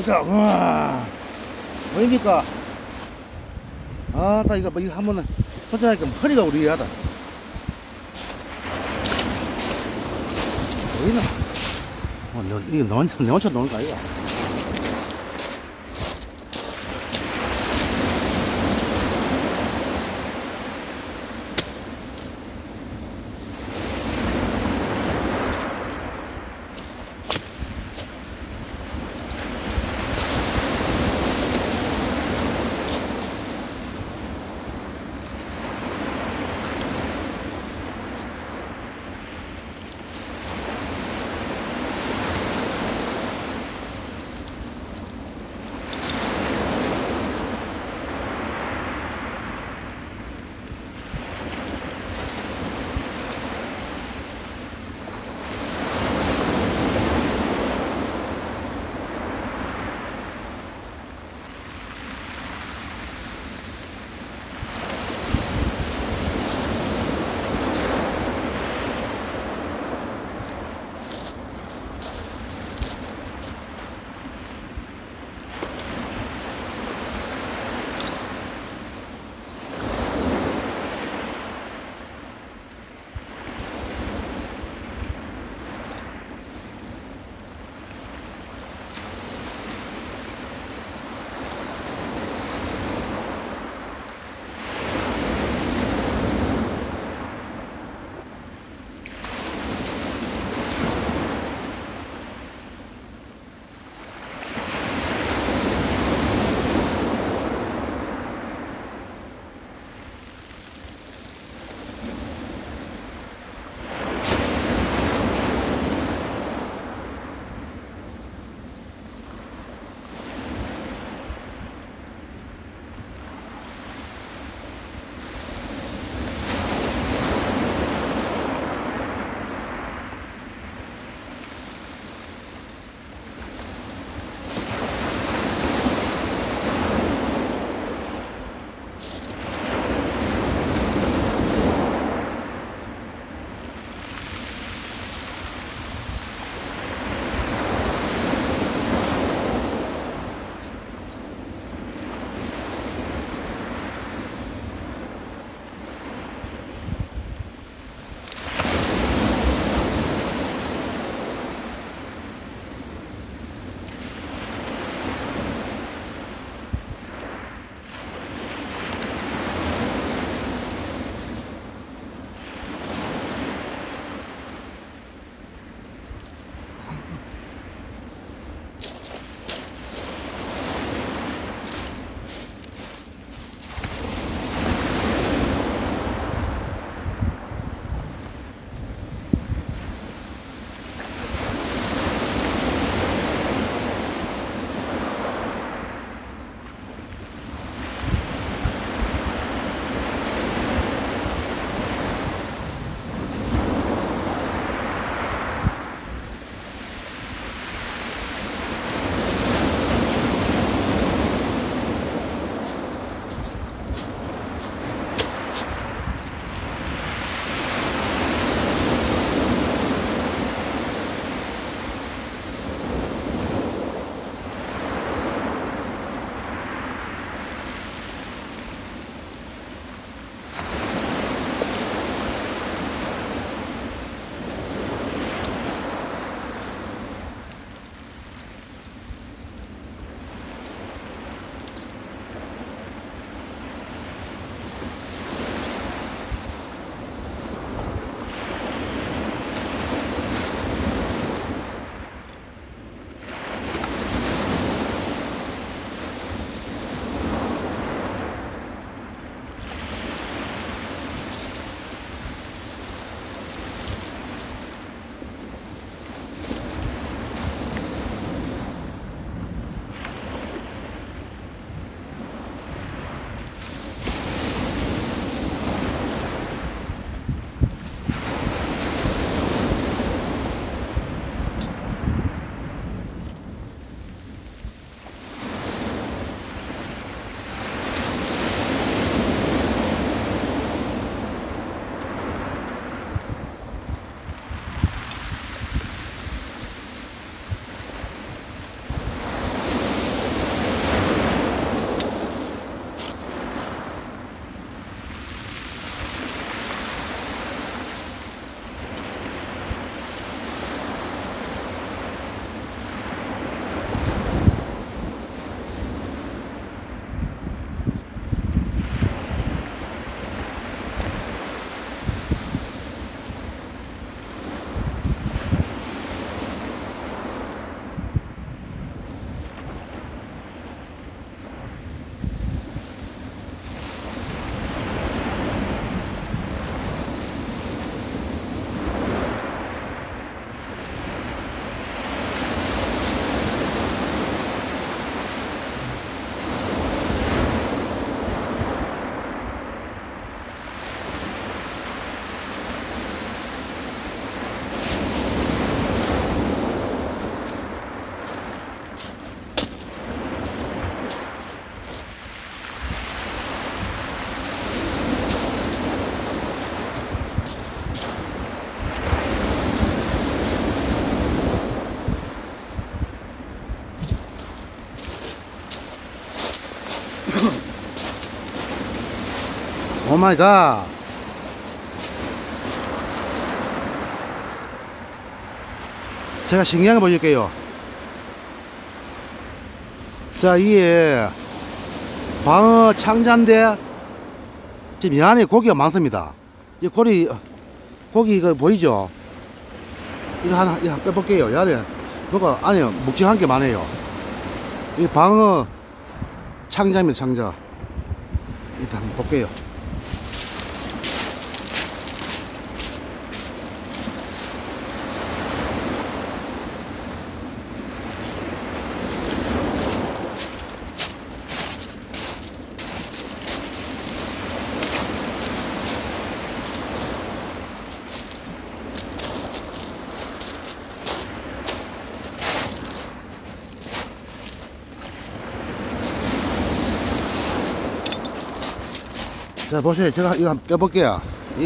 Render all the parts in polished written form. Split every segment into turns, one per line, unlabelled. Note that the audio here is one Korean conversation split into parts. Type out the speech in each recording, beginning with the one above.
됐어. 우와. 보입니까? 아, 나 이거 뭐 이거 한번 소전하니까 허리가 우리하다. 보이나? 이거 내 혼자 노는 거 아이가? 오 마이 갓. 제가 신기한 거 보여줄게요. 자, 이게 방어 창자인데 지금 이 안에 고기가 많습니다. 이 고기 이거 보이죠? 이거 하나 빼볼게요. 이 안에 뭐가 안에 묵직한 게 많아요. 이 방어 창자입니다. 창자. 일단 한번 볼게요. 자, 보세요. 제가 이거 한번 껴볼게요.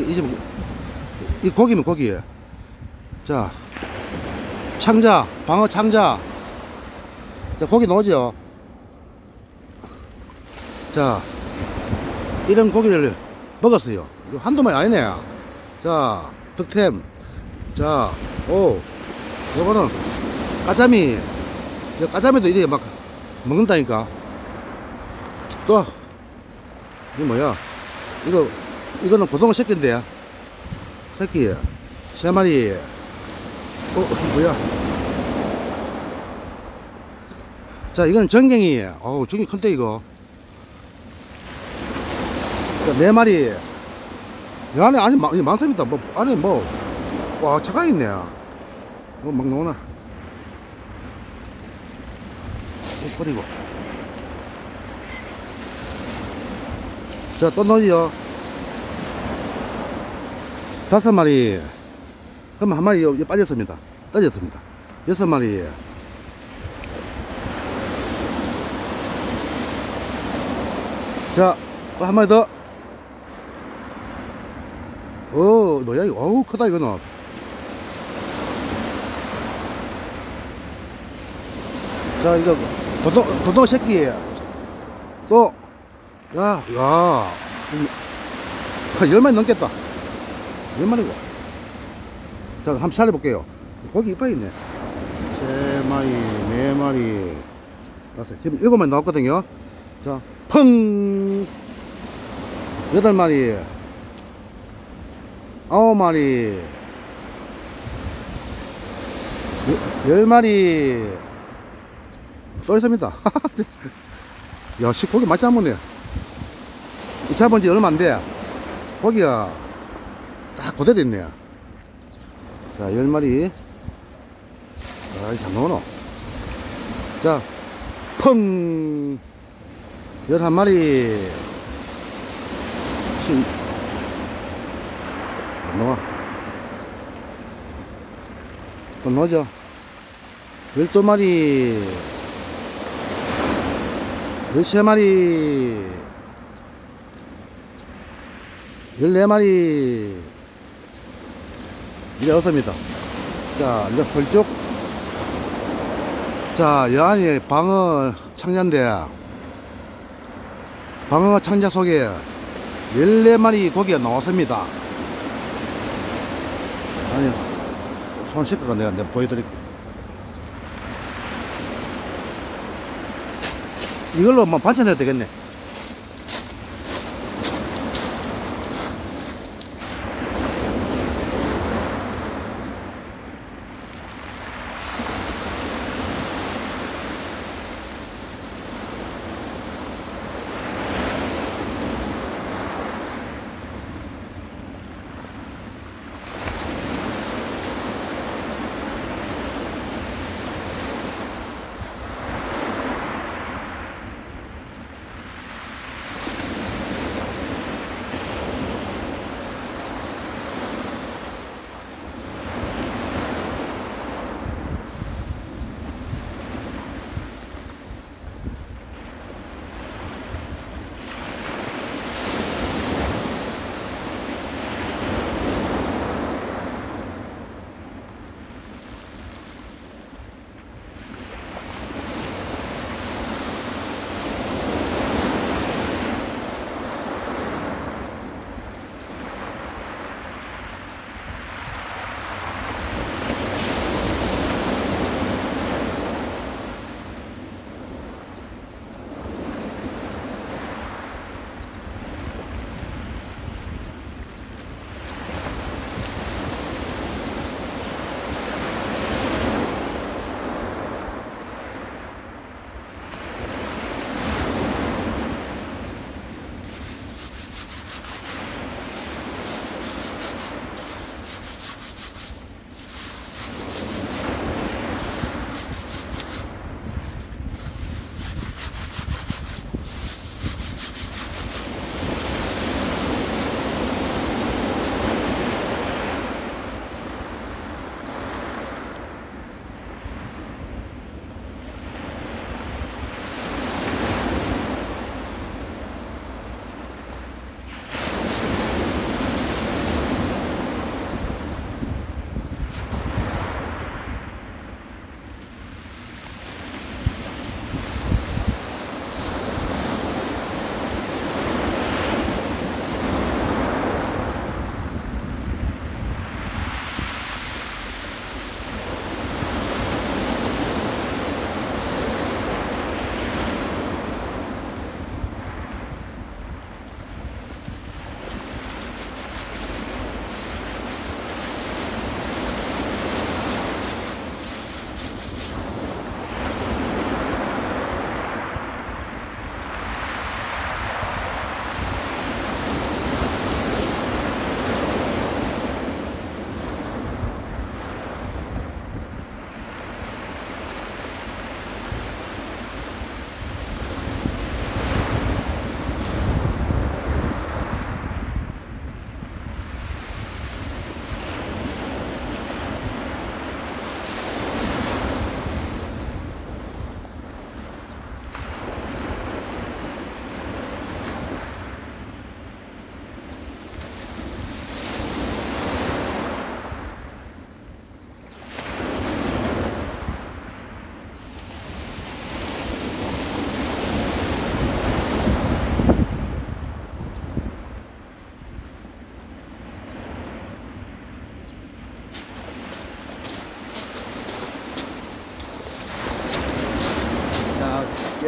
이 고기면 고기예요. 자, 창자, 방어 창자. 자, 고기 넣어죠. 자, 이런 고기를 먹었어요. 이거 한두 마리 아니네. 자, 득템. 자, 오, 요거는 까자미. 까자미도 이렇게 막 먹는다니까. 또, 이게 뭐야? 이거는 고등어 새끼인데. 새끼. 3마리. 뭐야. 자, 이건 전갱이. 어우, 전갱이 큰데, 이거. 자, 4마리. 이 안에, 아니, 많습니다. 뭐, 안에 뭐, 와, 차가 있네. 뭐, 막 나오나. 버리고. 자, 또 넣어요. 5마리. 그럼 한 마리 여기 빠졌습니다. 떨어졌습니다. 6마리. 자, 또 한 마리 더. 뭐야, 이거. 어우, 크다, 이거는. 자, 이거, 도동 새끼예요. 또, 야, 10마리 넘겠다. 10마리고. 자, 한번 차려볼게요. 고기 이빨 있네. 3마리, 4마리, 5, 지금 7마리 나왔거든요. 자, 펑! 8마리, 9마리, 10마리, 또 있습니다. 야, 고기 맛있게 안 먹네. 이 잡은 지 얼마 안 돼. 고기가 딱 그대로 있네. 자, 10마리. 아, 잘 나오노. 자, 펑! 11마리. 안 나와. 또 넣어줘. 12마리. 13마리. 14마리. 이제 없습니다. 자, 이제 펄쭉. 자, 이 안에 방어 창자인데, 방어 창자 속에 14마리 고기가 나왔습니다. 아니, 손 씻어가 내가 보여드릴게요. 이걸로 뭐 반찬해도 되겠네.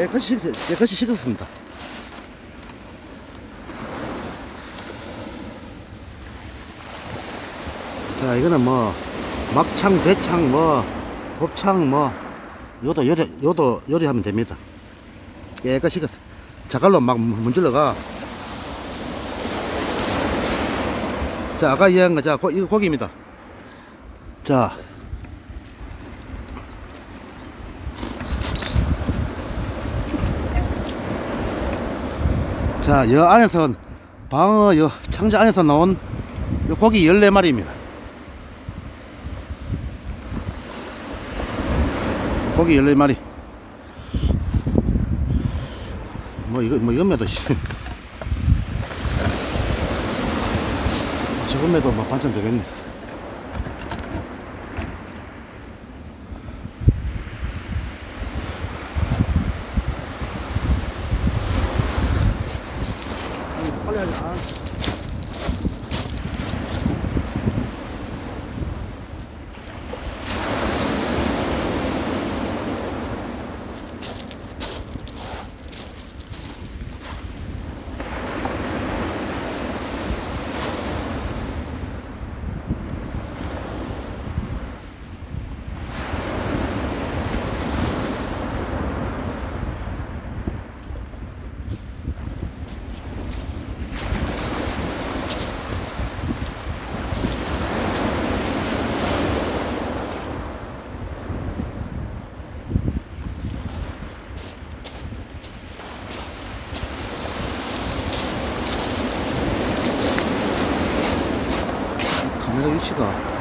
깨끗이 식었습니다. 자, 이거는 뭐 막창, 대창, 뭐 곱창, 뭐 요도 요리하면 됩니다. 깨끗이 식었어. 자갈로 막 문질러가. 자, 아까 이야기한 거, 자, 이거 고기입니다. 자, 자, 여 안에서 방어 여 창자 안에서 나온 요 고기 14마리입니다. 고기 14마리. 뭐 이거 뭐 염매도 저금매도 뭐 반찬 되겠네. 빨리 하자. 카메라 위치가